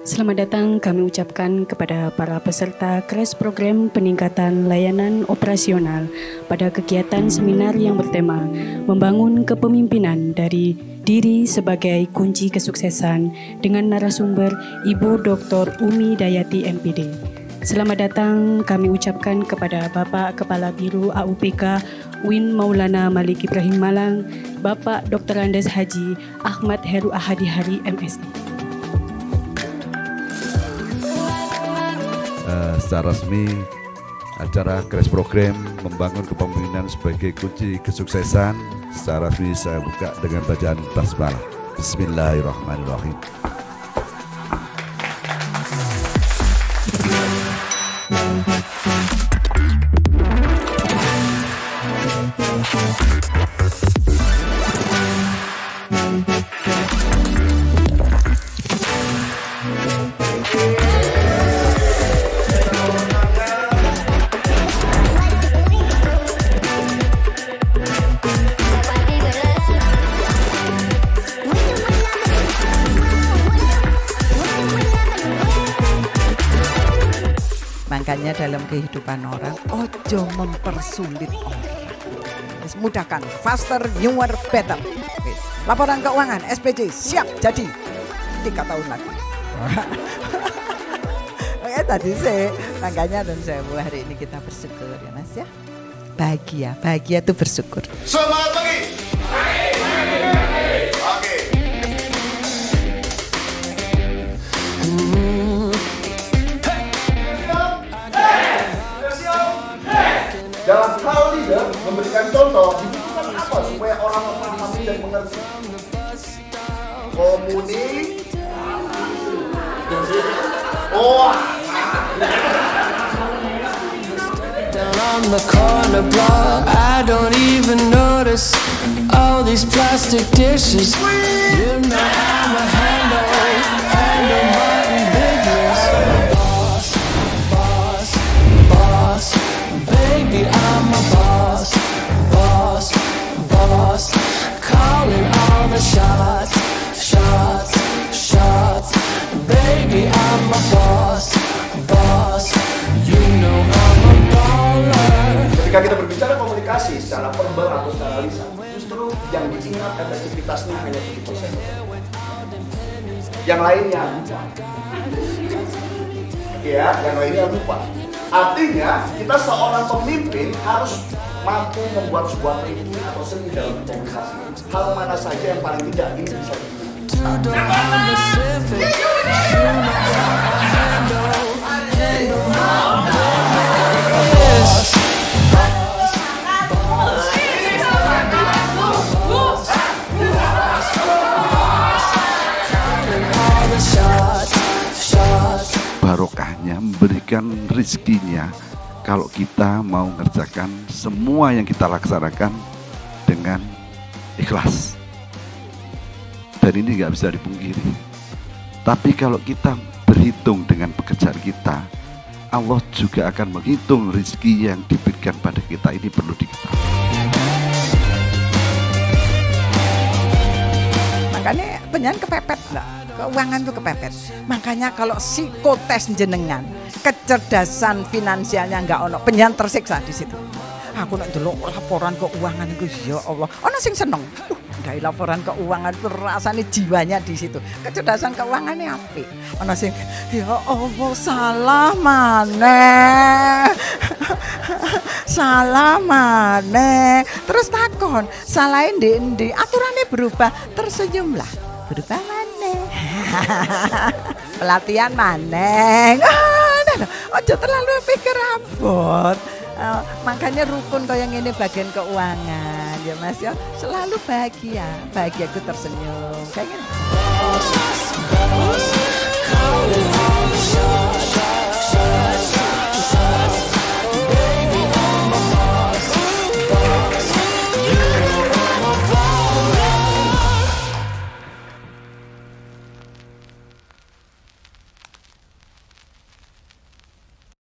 Selamat datang kami ucapkan kepada para peserta Crash Program Peningkatan Layanan Operasional pada kegiatan seminar yang bertema Membangun Kepemimpinan dari Diri sebagai Kunci Kesuksesan dengan narasumber Ibu Dr. Umi Dayati MPD. Selamat datang kami ucapkan kepada Bapak Kepala Biro AUPK Win Maulana Malik Ibrahim Malang, Bapak Dr. Andes Haji Ahmad Heru Ahadi Hari MSI. Secara resmi acara Crash Program Membangun Kepemimpinan sebagai Kunci Kesuksesan secara resmi saya buka dengan bacaan basmalah. Bismillahirrahmanirrahim. Makanya dalam kehidupan orang, ojo mempersulit orang. Mudahkan, faster, newer, better. Laporan keuangan, SPJ, siap jadi 3 tahun lagi. Oke, tadi makanya dan saya hari ini kita bersyukur ya Mas ya. Bahagia itu bersyukur. Semangat pagi. Oke. Dalam hal leader memberikan contoh dibutuhkan apa supaya orang memahami dan mengerti? Down on the corner block, I don't even notice all these plastic dishes. You know I'm a handle Martin business. Boss, baby I'm a boss. Calling all the shots. Baby I'm a boss. You know I'm a baller. Ketika kita berbicara komunikasi secara verbal atau secara lisan, justru yang diingat efektivitasnya hanya 7%. Yang lainnya lupa. Ya, yang lainnya lupa. Artinya kita seorang pemimpin harus mampu membuat sebuah teknik atau seni dalam komunikasi. Hal mana saja yang paling tidak ini bisa barokahnya memberikan rizkinya kalau kita mau mengerjakan semua yang kita laksanakan dengan ikhlas. Dan ini nggak bisa dipungkiri. Tapi kalau kita berhitung dengan pekerjaan kita, Allah juga akan menghitung rizki yang diberikan pada kita. Ini perlu diketahui. Makanya penyanyi kepepet lah, keuangan tuh kepepet. Makanya kalau psikotes jenengan, kecerdasan finansialnya nggak ono, penyanyi tersiksa di situ. Aku nak delok laporan keuangan itu, ya Allah, ono sing seneng. Dari laporan keuangan itu rasanya jiwanya di situ. Kecerdasan keuangannya apik. Ono sing ya Allah salah maneh. Salah maneh. Terus takon, salahin ndi aturannya berubah, tersenyumlah. Berubah maneh. Pelatihan maneh. Ojo terlalu pikir abot. Makanya rukun kau yang ini bagian keuangan ya Mas ya, selalu bahagiaku tersenyum kayak gini.